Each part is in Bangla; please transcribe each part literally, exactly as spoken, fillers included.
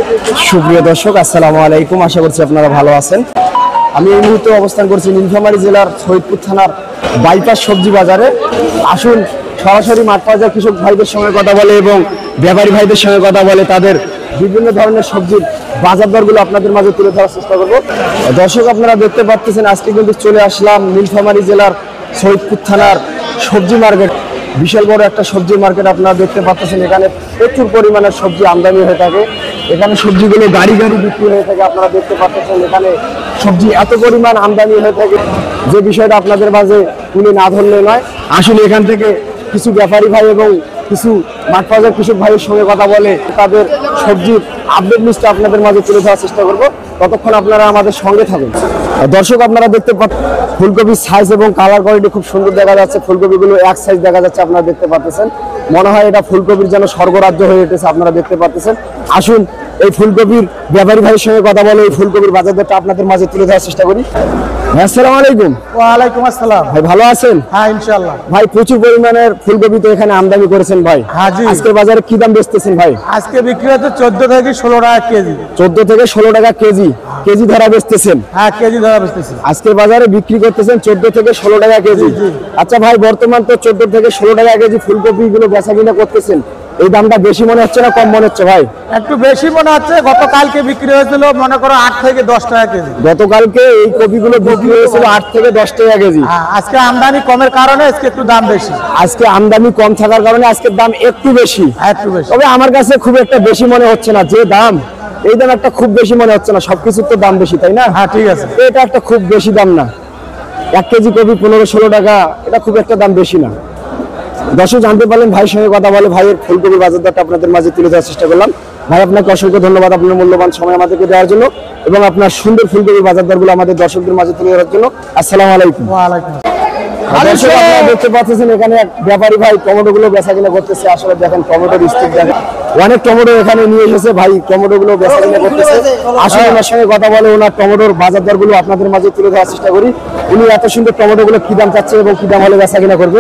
সুপ্রিয় দর্শক, আসসালামু আলাইকুম। আশা করছি আপনারা ভালো আছেন। আমি এই মুহূর্তে অবস্থান করছি নীলফামারী জেলার সৈয়দপুর থানার বাইপাস সবজি বাজারে। আসুন সরাসরি মাঠ পর্যায়ে কৃষক ভাইদের সঙ্গে কথা বলে এবং ব্যাপারী ভাইদের সঙ্গে কথা বলে তাদের বিভিন্ন ধরনের সবজির বাজার দরগুলো আপনাদের মাঝে তুলে ধরার চেষ্টা করব। দর্শক, আপনারা দেখতে পাচ্ছেন আজকে কিন্তু চলে আসলাম নীলফামারী জেলার সৈয়দপুর থানার সবজি মার্কেট। বিশাল বড় একটা সবজি মার্কেট আপনারা দেখতে পাচ্ছেন। এখানে প্রচুর পরিমাণের সবজি আমদানি হয়ে থাকে। এখানে সবজিগুলো গাড়ি গাড়ি বিক্রি হয়ে থাকে। আপনারা দেখতে পাচ্ছেন এখানে সবজি এত পরিমাণ আমদানি হয়ে থাকে যে বিষয়টা আপনাদের মাঝে তুলে না ধরলে নয়। আসলে এখান থেকে কিছু ব্যাপারী ভাই এবং কিছু মাঠ পর্যায়ের কৃষক ভাইয়ের সঙ্গে কথা বলে তাদের সবজির আপডেট লিস্টটা আপনাদের মাঝে তুলে ধরার চেষ্টা করব। ততক্ষণ আপনারা আমাদের সঙ্গে থাকুন। দর্শক, আপনারা দেখতে পাচ্ছেন ফুলকপির সাইজ এবং কালার কোয়ালিটি খুব সুন্দর দেখা যাচ্ছে। ফুলকপিগুলো এক সাইজ দেখা যাচ্ছে, আপনারা দেখতে পাচ্ছেন। মনে হয় এটা ফুলকপির যেন স্বর্গরাজ্য হয়ে উঠেছে, আপনারা দেখতে পাচ্ছেন। আসুন এই ফুলকপির ব্যাপারী ভাইয়ের সঙ্গে কথা বলে এই ফুলকপির বাজার দরটা আপনাদের মাঝে তুলে ধরার চেষ্টা করি। আসসালামু আলাইকুম। ওয়ালাইকুম আসসালাম। ভাই ভালো আছেন? হ্যাঁ, ইনশাআল্লাহ। ভাই প্রচুর পরিমাণের ফুলকপি তো এখানে আমদানি করেছেন ভাই। হ্যাঁ জি। আজকের বাজারে কি দাম বেচতেছেন ভাই? আজকে বিক্রি হচ্ছে চোদ্দ থেকে ষোলো টাকা কেজি। চোদ্দ থেকে ষোলো টাকা কেজি কেজি ধরা বেচতেছেন? হ্যাঁ, কেজি ধরা বেচতেছি। আজকের বাজারে বিক্রি করতেছেন চোদ্দ থেকে ষোলো টাকা কেজি। আচ্ছা ভাই, বর্তমান তো চোদ্দ থেকে ষোলো টাকা কেজি ফুলকপি গুলো বেচা কিনা করতেছেন, এই দামটা বেশি মনে হচ্ছে না কম মনে হচ্ছে ভাই? একটু বেশি মনে হচ্ছে। গতকালকে বিক্রি হয়েছিল মনে করো আট থেকে দশ টাকা কেজি। গতকালকে এই কপিগুলো বিক্রি হয়েছিল আট থেকে দশ টাকা কেজি। আজকে আমদানি কমের কারণে আজকে একটু দাম বেশি। আজকে আমদানি কম থাকার কারণে আজকের দাম একটু বেশি। একটু বেশি। তবে আমার কাছে খুব একটা বেশি মনে হচ্ছে না। যে দাম, এই দাম একটা খুব বেশি মনে হচ্ছে না। সবকিছুর তো দাম বেশি, তাই না? হ্যাঁ, ঠিক আছে। এটা একটা খুব বেশি দাম না। এক কেজি কপি পনেরো ষোলো টাকা, এটা খুব একটা দাম বেশি না। দর্শক জানতে পারলেন ভাইয়ের সঙ্গে কথা বলে ভাইয়ের ফুলকপির বাজার দরটা আপনাদের মাঝে তুলে ধরার চেষ্টা করলাম। ভাই, আপনাকে অসংখ্য ধন্যবাদ আপনার মূল্যবান সময় আমাদেরকে দেওয়ার জন্য এবং আপনার সুন্দর ফুলকপির বাজার দরগুলো আমাদের দর্শকদের মাঝে তুলে ধরার জন্য। আসসালামু আলাইকুম। ওয়ালাইকুম। দর্শক, আপনারা দেখতে পাচ্ছেন এখানে এক ব্যাপারী ভাই টমেটো গুলো বেচা কিনা করতেছে। আসলে দেখেন টমেটোর স্তূপ দেখেন, অনেক টমেটো এখানে নিয়ে এসেছে ভাই। টমেটো গুলো বেচা কিনা করতেছে। আসলে ওনার সঙ্গে কথা বলে ওনার টমেটোর বাজার দর গুলো আপনাদের মাঝে তুলে ধরার চেষ্টা করি। উনি এত সুন্দর টমেটো গুলো কি দাম চাচ্ছে এবং কি দাম হলে বেচা কিনা করবে।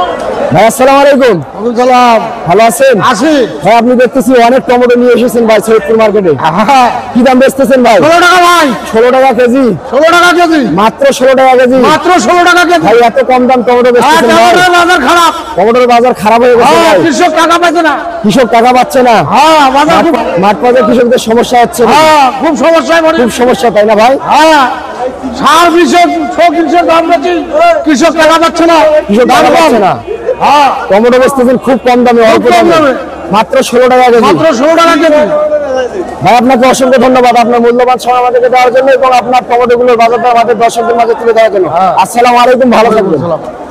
ভাই আসসালামু আলাইকুম। সালাম। ভালো আছেন? আছি ভাই, আপনি দেখতেছি অনেক টমেটো নিয়ে এসেছেন ভাই সৈয়দপুর মার্কেটে। কি দাম বেচতেছেন ভাই? ষোলো টাকা ভাই। ষোলো টাকা কেজি? ষোলো টাকা কেজি। মাত্র ষোলো টাকা কেজি? মাত্র ষোলো টাকা কেজি। ভাই এত কম দাম টমেটো বেচতেছেন ভাই? বাজার খারাপ। টমেটোর বাজার খারাপ হয়ে গেছে ভাই। কৃষক টাকা পাচ্ছে না। কৃষক টাকা পাচ্ছে না। হ্যাঁ, বাজার খুব মাঠ পর্যায়ে কৃষকদের সমস্যা হচ্ছে। হ্যাঁ, খুব সমস্যায় পড়ে। খুব সমস্যা, তাই না ভাই? হ্যাঁ, সার কৃষক সব কৃষক দাম বেশি, কৃষক টাকা পাচ্ছে না। কৃষক টাকা পাচ্ছে না। হ্যাঁ, টমেটো বেচতেছেন খুব কম দামে, অল্প কম দামে, দামে। মাত্র ষোলো টাকা কেজি। মাত্র ষোলো টাকা কেজি। ভাই, আপনাকে অসংখ্য ধন্যবাদ আপনার মূল্যবান সময় আমাদেরকে দেওয়ার জন্য এবং আপনার টমেটো গুলোর বাজারটা আমাদের দর্শকদের মাঝে তুলে দেওয়ার জন্য। আসসালামু আলাইকুম, ভালো থাকবেন।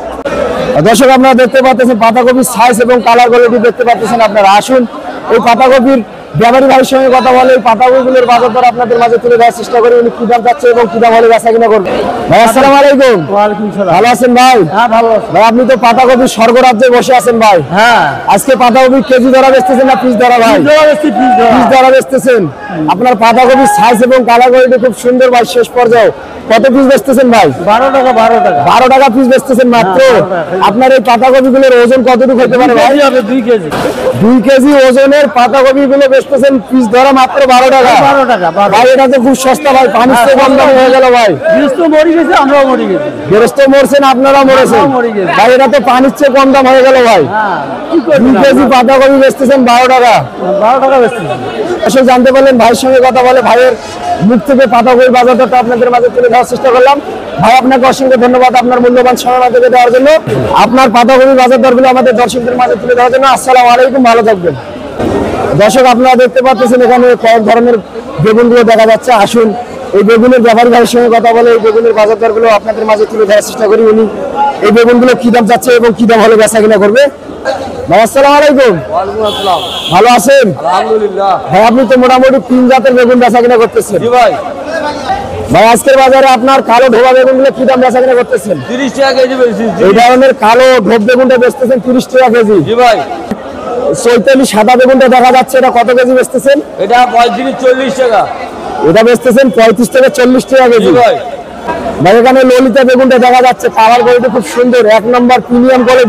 দর্শক, আপনারা দেখতে পাচ্ছেন পাতাকপির সাইজ এবং কালার কোয়ালিটি দেখতে পাচ্ছেন আপনারা। আসুন এই পাতাকপির ব্যাপারী ভাইয়ের সঙ্গে কথা বলে এই পাতাকপিগুলোর বাজার দর আপনাদের মাঝে তুলে দেওয়ার চেষ্টা করি। উনি কি দাম চাচ্ছে এবং কি দাম হলে বেচা কিনা করবে। ভাই আসসালামু আলাইকুম। ওয়ালাইকুম সালাম। ভালো আছেন ভাই? হ্যাঁ, ভালো আছি ভাই, আপনি তো পাতাকপির স্বর্গরাজ্যে বসে আছেন ভাই। হ্যাঁ, আজকে পাতাকপি কেজি ধরা বেচতেছেন না পিস ধরা ভাই? পিস ধরা বেচতেছেন। আপনার পাতাকপির সাইজ এবং কালার কোয়ালিটি খুব সুন্দর ভাই। শেষ পর্যায়ে কত পিস বেচতেছেন ভাই? বারো টাকা। বারো টাকা। বারো টাকা পিস বেচতেছেন মাত্র। আপনার এই পাতাকপি গুলোর ওজন কতটুকু হতে পারে ভাই? দুই কেজি। দুই কেজি ওজনের পাতাকপি গুলো বেচতেছেন পিস ধরা মাত্র বারো টাকা। বারো টাকা। ভাই, এটা তো খুব সস্তা ভাই। পানির চেয়ে কম দামে হয়ে গেল ভাই। গৃহস্থ মরে গেছে, আমরাও মরে গেছি। গৃহস্থ মরছেন, আপনারা মরেছেন ভাই। এটা তো পানির চেয়ে কম দাম হয়ে গেল ভাই। দুই কেজি পাতাকপি বেচতেছেন বারো টাকা। বারো টাকা বেচছি। আসলে জানতে পারলেন ভাইয়ের সঙ্গে কথা বলে ভাইয়ের মুখ থেকে পাতাকপির বাজার দরটা আপনাদের মাঝে তুলে দেওয়ার চেষ্টা করলাম। ভাই, আপনাকে অসংখ্য ধন্যবাদ আপনার মূল্যবান সময় আমাদেরকে দেওয়ার জন্য, আপনার পাতাকপির বাজার দরগুলো আমাদের দর্শকদের মাঝে তুলে দেওয়ার জন্য। আসসালামু আলাইকুম, ভালো থাকবেন। দর্শক, আপনারা দেখতে পাচ্ছেন এখানে কয়েক ধরনের বেগুনগুলো দেখা যাচ্ছে। আসুন এই বেগুনের ব্যাপারী ভাইয়ের সঙ্গে কথা বলে এই বেগুনের বাজার দরগুলো আপনাদের মাঝে তুলে দেওয়ার চেষ্টা করি। উনি এই বেগুনগুলো কি দাম চাচ্ছে এবং কি দাম হলে বেচা কিনা করবে। ভাই আসসালামু আলাইকুম। ওয়ালাইকুম আসসালাম। ভালো আছেন? আলহামদুলিল্লাহ। ভাই, আপনি তো মোটামুটি তিন জাতের বেগুন বেচা কিনা করতেছেন। জি ভাই। ভাই, আজকের বাজারে আপনার কালো ঢোবা বেগুনগুলো কি দাম বেচা কিনা করতেছেন? তিরিশ টাকা কেজি বেশি। এই ধরনের কালো ঢোপ বেগুনটা বেচতেছেন তিরিশ টাকা কেজি। জি ভাই। চৈতালি সাদা বেগুনটা দেখা যাচ্ছে, এটা কত কেজি বেচতেছেন? এটা পঁয়ত্রিশ চল্লিশ টাকা। এটা বেচতেছেন পঁয়ত্রিশ থেকে চল্লিশ টাকা কেজি। ভাই, ভাই, এখানে ললিতা বেগুনটা দেখা যাচ্ছে, কালার কোয়ালিটি খুব সুন্দর, এক নম্বর প্রিমিয়াম কোয়ালিটি।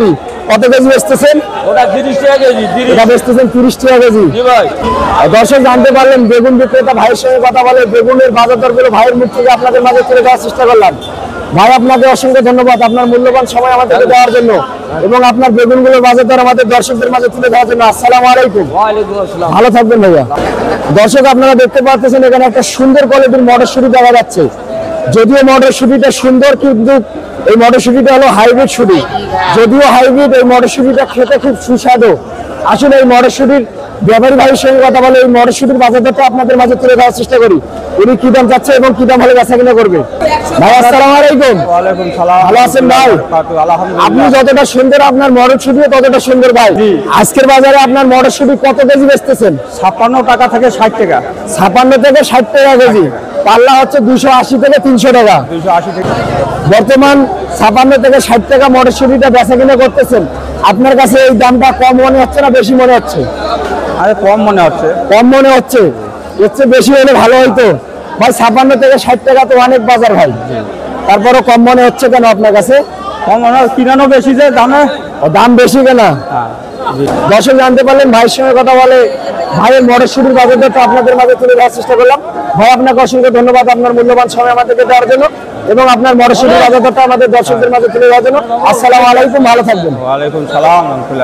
কত কেজি বেচতেছেন? ওটা তিরিশ টাকা কেজি। এটা বেচতেছেন তিরিশ টাকা কেজি। জি ভাই। দর্শক জানতে পারলেন বেগুন বিক্রেতা ভাইয়ের সঙ্গে কথা বলে বেগুনের বাজার দরগুলো ভাইয়ের মুখ থেকে আপনাদের মাঝে তুলে দেওয়ার চেষ্টা করলাম। ভাই আপনাকে অসংখ্য ধন্যবাদ আপনার মূল্যবান সময় আমাদেরকে দেওয়ার জন্য এবং আপনার বেগুনগুলোর বাজার দর আমাদের দর্শকদের মাঝে তুলে দেওয়ার জন্য। আসসালামু আলাইকুম। ওয়ালাইকুম আসসালাম। ভালো থাকবেন ভাইয়া। দর্শক আপনারা দেখতে পাচ্ছেন এখানে একটা সুন্দর কোয়ালিটির মটরশুঁটি দেখা যাচ্ছে। যদিও মটরশুঁটিটা সুন্দর কিন্তু এই মটরশুঁটিটা হলো হাইব্রিড শুঁটি। যদিও হাইব্রিড এই মটরশুঁটিটা খেতে খুব সুস্বাদু। আসলে এই মটরশুঁটির ব্যাপারী ভাইয়ের সঙ্গে কথা বলে এই মটরশুঁটির বাজার দরটা আপনাদের মাঝে তুলে দেওয়ার চেষ্টা করি। উনি কি দাম চাচ্ছে এবং কি দাম হলে বেচা কিনা করবে। ভাই আসসালামু আলাইকুম। ওয়ালাইকুম সালাম। ভালো আছেন ভাই? আলহামদুলিল্লাহ। আপনি যতটা সুন্দর আপনার মটরশুঁটিও ততটা সুন্দর ভাই। আজকের বাজারে আপনার মটরশুঁটি কত কেজি বেচতেছেন? ছাপ্পান্ন টাকা থেকে ষাট টাকা। ছাপ্পান্ন থেকে ষাট টাকা কেজি। পাল্লা হচ্ছে দুশো আশি থেকে তিনশো টাকা। দুইশো আশি টাকা। বর্তমান ছাপ্পান্ন থেকে ষাট টাকা মটরশুঁটিটা বেচা কিনা করতেছেন। আপনার কাছে এই দামটা কম মনে হচ্ছে না বেশি মনে হচ্ছে? আরে কম মনে হচ্ছে। কম মনে হচ্ছে। এর চেয়ে বেশি হলে ভালো হইতো ভাই। ছাপ্পান্ন থেকে ষাট টাকা তো অনেক বাজার ভাই, তারপরও কম মনে হচ্ছে কেন আপনার কাছে? কম মনে হয় কিনানো বেশি যে দামে। ও দাম বেশি কেন? দর্শক জানতে পারলেন ভাইয়ের সঙ্গে কথা বলে ভাইয়ের মটরশুঁটির বাজার দরটা আপনাদের মাঝে তুলে দেওয়ার চেষ্টা করলাম। ভাই আপনাকে অসংখ্য ধন্যবাদ আপনার মূল্যবান সময় আমাদেরকে দেওয়ার জন্য এবং আপনার মটরশুঁটির বাজার দরটা আমাদের দর্শকদের মাঝে তুলে দেওয়ার জন্য। আসসালামু আলাইকুম। ভালো থাকবেন। ওয়ালাইকুম সালাম।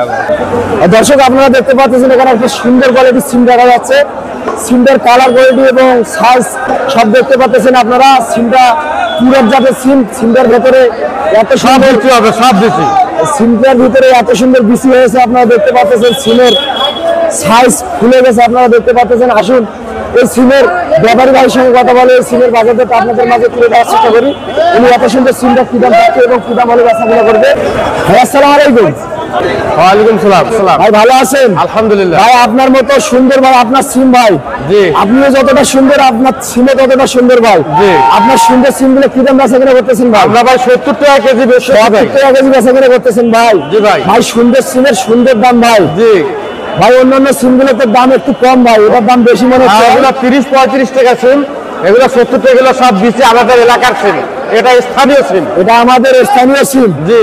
দর্শক আপনারা দেখতে পাচ্ছেন এখানে একটা সুন্দর কোয়ালিটির সিম দেখা যাচ্ছে। সিমটার কালার কোয়ালিটি এবং সাইজ সব দেখতে পাচ্ছেন আপনারা। সিমটা পুরো জাতের সিম। সিমটার ভেতরে এত সুন্দর হবে সব বেশি। সিমটার ভিতরে এত সুন্দর বিসি হয়েছে আপনারা দেখতে পাচ্ছেন। সিমের সাইজ খুলে গেছে আপনারা দেখতে পাচ্ছেন। আসুন এই সিমের ব্যাপারী ভাইয়ের সঙ্গে কথা বলে এই সিমের বাজার দরটা আপনাদের মাঝে তুলে দেওয়ার চেষ্টা করি। উনি এত সুন্দর সিমটা কি দাম পাচ্ছে এবং কি দাম হলে বেচা কিনা করবে। ভাই আসসালামু আলাইকুম। ওয়ালাইকুম সালাম। ভাই ভালো আছেন? আলহামদুলিল্লাহ। ভাই আপনার মতো সুন্দর ভাই আপনার সিম ভাই। জি। আপনিও যতটা সুন্দর আপনার সিমও ততটা সুন্দর ভাই। জি। আপনার সুন্দর সিমগুলো কি দাম বেচা কিনা করতেছেন ভাই? আমরা ভাই সত্তর টাকা কেজি বেশি। সত্তর টাকা কেজি বেচা কিনা করতেছেন ভাই। জি ভাই। ভাই সুন্দর সিমের সুন্দর দাম ভাই। জি ভাই অন্যান্য সিমগুলোতে দাম একটু কম ভাই, এটার দাম বেশি মনে হচ্ছে। এগুলো তিরিশ পঁয়ত্রিশ টাকা সিম, এগুলো সত্তর টাকা। এগুলো সব দিচ্ছে আমাদের এলাকার সিম, এটা স্থানীয় সিম। এটা আমাদের স্থানীয় সিম। জি।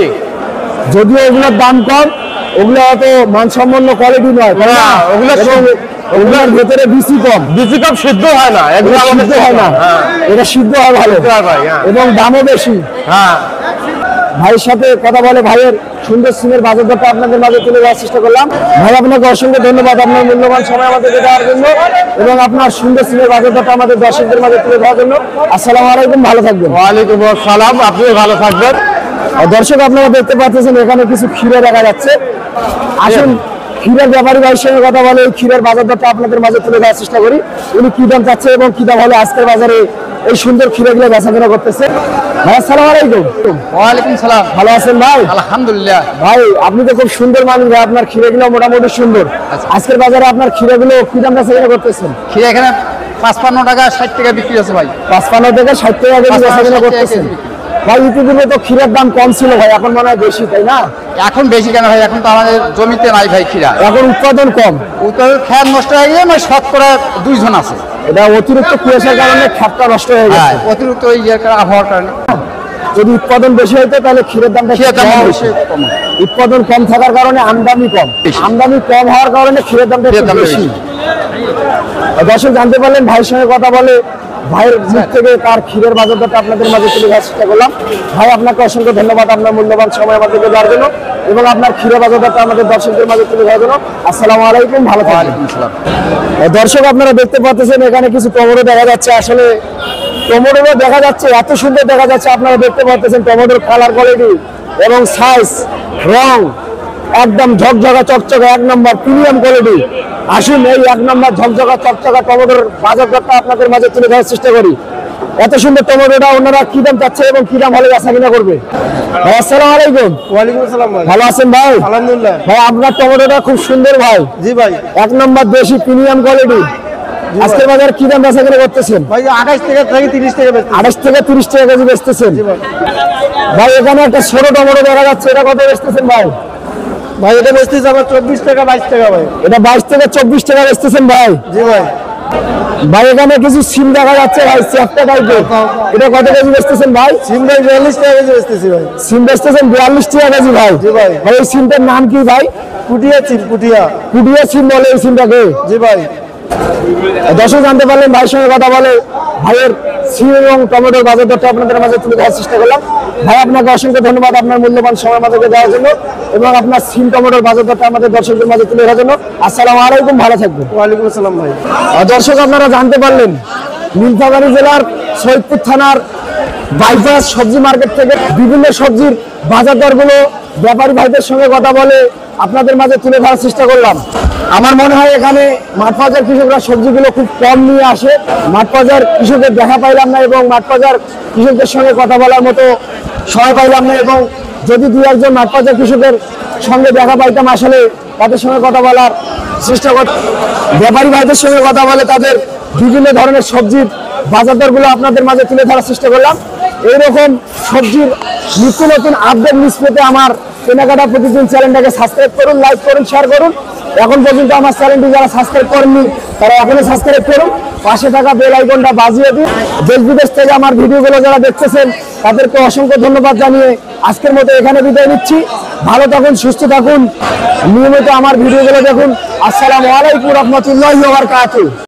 যদিও এগুলোর দাম কম, ওগুলো অত মানসম্পন্ন কোয়ালিটি নয়। না, ওগুলো সব- ওগুলোর ভেতরে বিসি কম। বিচি কম সিদ্ধ হয় না, এগুলো এটা আমাদের সিদ্ধ হয় না। হ্যাঁ। এটা সিদ্ধ হয় ভালো সিদ্ধ হয় ভাই, হ্যাঁ। এবং দামও বেশি। হ্যাঁ। ভাইয়ের সাথে কথা বলে ভাইয়ের সুন্দর সিমের বাজার দরটা আপনাদের মাঝে তুলে দেওয়ার চেষ্টা করলাম। ভাই আপনাকে অসংখ্য ধন্যবাদ আপনার মূল্যবান সময় আমাদেরকে দেওয়ার জন্য এবং আপনার সুন্দর সিমের বাজার দরটা আমাদের দর্শকদের মাঝে তুলে দেওয়ার জন্য। আসসালামু আলাইকুম। ভালো থাকবেন। ওয়ালাইকুম আসসালাম। আপনি ভালো থাকবেন। আর দর্শক আপনারা দেখতে পাচ্ছেন এখানে কিছু ক্ষীরা দেখা যাচ্ছে। আসুন ক্ষীরের ব্যাপারী ভাইয়ের সঙ্গে কথা বলে এই ক্ষীরের বাজার দরটা আপনাদের মাঝে তুলে দেওয়ার চেষ্টা করি। উনি কি দাম চাচ্ছে এবং কি দাম হলে আজকের বাজারে এই সুন্দর ক্ষীরাগুলো বেচাকেনা করতেছে। ভাই আসসালামু আলাইকুম। ওয়ালাইকুম সালাম। ভালো আছেন ভাই? আলহামদুলিল্লাহ। ভাই আপনি তো খুব সুন্দর মানুষ ভাই, আপনার ক্ষীরাগুলো মোটামুটি সুন্দর। আজকের বাজারে আপনার ক্ষীরাগুলো কি দাম বেচাকেনা করতেছেন? ক্ষীরা এখানে পাঁচপান্ন টাকা ষাট টাকা বিক্রি আছে ভাই। পাঁচপান্ন থেকে ষাট টাকা কেজি বেচাকেনা করতেছেন ভাই। ইতিপূর্বে তো ক্ষীরার দাম কম ছিল ভাই, এখন মনে হয় বেশি, তাই না? এখন বেশি কেন ভাই? এখন তো আমাদের জমিতে নাই ভাই ক্ষীরা, এখন উৎপাদন কম। উত্তর খেয়ার নষ্ট হয়ে গিয়ে মানে শতকরা দুইজন আছে। এটা অতিরিক্ত কুয়াশার কারণে খাতটা নষ্ট হয়ে হ্যাঁ, গেছে। অতিরিক্ত ওই ইয়ের কারণে, আবহাওয়ার কারণে। যদি উৎপাদন বেশি হইতো তাহলে ক্ষীরের দামটা ক্ষীরের দাম কম বেশি হইতো। কম। উৎপাদন কম থাকার কারণে আমদানি কম। বেশি। আমদানি কম হওয়ার কারণে ক্ষীরের দামটা ক্ষীরের একটু দাম বেশি। বেশি। দর্শক জানতে পারলেন ভাইয়ের সঙ্গে কথা বলে ভাইয়ের মুখ থেকে তার ক্ষীরের বাজার দরটা আপনাদের মাঝে তুলে ধরার চেষ্টা করলাম। ভাই আপনাকে অসংখ্য ধন্যবাদ আপনার মূল্যবান সময় আমাদেরকে দেওয়ার জন্য এবং আপনার ক্ষীরের বাজার দরটা আমাদের দর্শকদের মাঝে তুলে ধরার জন্য। আসসালামু আলাইকুম। ভালো থাকবেন। ওয়ালাইকুম সালাম। দর্শক আপনারা দেখতে পাচ্ছেন এখানে কিছু টমেটো দেখা যাচ্ছে। আসলে টমেটো দেখা যাচ্ছে এত সুন্দর দেখা যাচ্ছে। আপনারা দেখতে পাচ্ছেন টমেটোর কালার কোয়ালিটি এবং সাইজ রং একদম ঝকঝকা চকচকা এক নম্বর প্রিমিয়াম কোয়ালিটি। আসুন এই এক নম্বর ঝকঝকা চকচকা টমেটোর বাজার দরটা আপনাদের মাঝে তুলে ধরার চেষ্টা করি। এত সুন্দর টমেটোটা ওনারা কি দাম চাচ্ছে এবং কি দাম হলে বেচা কিনা করবে। ভাই আসসালামু আলাইকুম। ওয়ালাইকুম আসসালাম ভাই। ভালো আছেন ভাই? আলহামদুলিল্লাহ। ভাই আপনার টমেটোটা খুব সুন্দর ভাই। জি ভাই। এক নম্বর দেশি প্রিমিয়াম কোয়ালিটি। আজকের বাজারে কি দাম বেচা কিনা করতেছেন? ভাই আঠাশ টাকা থেকে তিরিশ টাকা বেচতে। আঠাশ থেকে তিরিশ টাকা কেজি বেচতেছেন ভাই। এখানে একটা ছোট টমেটো দেখা যাচ্ছে, এটা কত বেচতেছেন ভাই? ভাই এটা বেচতেছে আমার চব্বিশ টাকা বাইশ টাকা ভাই। এটা বাইশ থেকে চব্বিশ টাকা বেচতেছেন ভাই। জি ভাই। ভাই এখানে কিছু সিম দেখা যাচ্ছে ভাই, চ্যাপ্টা টাইপের। এটা কত কেজি বেচতেছেন ভাই? সিম ভাই বিয়াল্লিশ টাকা কেজি বেচতেছি ভাই। সিম বেচতেছেন বিয়াল্লিশ টাকা কেজি ভাই। জি ভাই। ভাই এই সিমটার নাম কি ভাই? পুটিয়া সিম, পুটিয়া। পুডিয়া সিম বলে এই সিমটাকে। জি ভাই। দর্শক জানতে পারলেন ভাইয়ের সঙ্গে কথা বলে ভাইয়ের সিম এবং টমেটোর বাজার দরটা আপনাদের মাঝে তুলে ধরার চেষ্টা করলাম। ভাই আপনাকে অসংখ্য ধন্যবাদ আপনার মূল্যবান সময় আমাদেরকে দেওয়ার জন্য এবং আপনার সিম টমেটোর বাজার দরটা আমাদের দর্শকদের মাঝে তুলে ধরার জন্য। আসসালামু আলাইকুম, ভালো থাকবেন। ওয়ালাইকুম আসসালাম ভাই। আর দর্শক আপনারা জানতে পারলেন নীলফামারী জেলার সৈয়দপুর থানার বাইপাস সবজি মার্কেট থেকে বিভিন্ন সবজির বাজার দরগুলো ব্যাপারী ভাইদের সঙ্গে কথা বলে আপনাদের মাঝে তুলে ধরার চেষ্টা করলাম। আমার মনে হয় এখানে মাঠ বাজার কৃষকরা সবজিগুলো খুব কম নিয়ে আসে। মাঠ বাজার কৃষকের দেখা পাইলাম না এবং মাঠ বাজার কৃষকদের সঙ্গে কথা বলার মতো সময় পাইলাম না, এবং যদি দু একজন মাঠ বাজার কৃষকের সঙ্গে দেখা পাইতাম আসলে তাদের সঙ্গে কথা বলার চেষ্টা করতাম। ব্যাপারী ভাইদের সঙ্গে কথা বলে তাদের বিভিন্ন ধরনের সবজির বাজার দরগুলো আপনাদের মাঝে তুলে ধরার চেষ্টা করলাম। এইরকম সবজির নিত্য নতুন আপডেট নিউজ পেতে আমার কেনাকাটা প্রতিদিন চ্যানেলটাকে সাবস্ক্রাইব করুন, লাইক করুন, শেয়ার করুন। এখন পর্যন্ত আমার চ্যানেলটি যারা সাবস্ক্রাইব করেননি তারা এখনই সাবস্ক্রাইব করুন, পাশে থাকা বেল আইকনটা বাজিয়ে দিন। দেশ বিদেশ থেকে আমার ভিডিওগুলো যারা দেখতেছেন তাদেরকে অসংখ্য ধন্যবাদ জানিয়ে আজকের মতো এখানে বিদায় নিচ্ছি। ভালো থাকুন, সুস্থ থাকুন, নিয়মিত আমার ভিডিওগুলো দেখুন। আসসালামু আলাইকুম রহমতুল্লাহি ওয়া বারাকাতুহু।